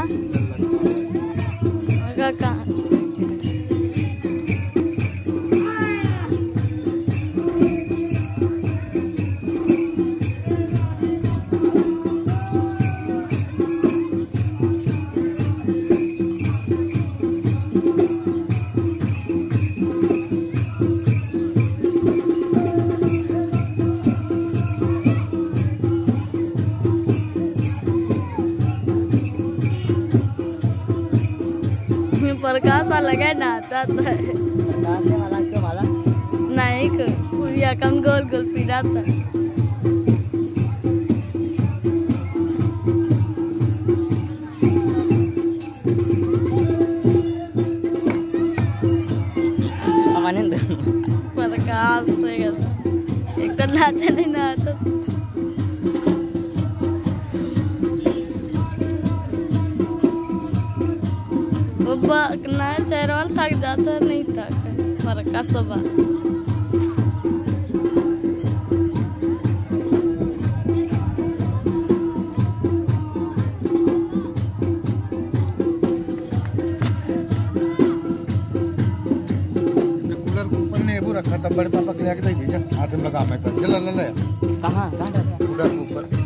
हाँ कहाँ प्रकाश लगा नाचा तो है नहीं पूरी कम गोल गोल पीड़ा था प्रकाश एक तो नाचा नहीं नाचा ना चेहरा थक जाता नहीं थक फर्क सुबह कूलर के ऊपर ने रखा था बड़े पापा के लेके हाथ में लगा मैं कर चल ले कहाँ कूलर के ऊपर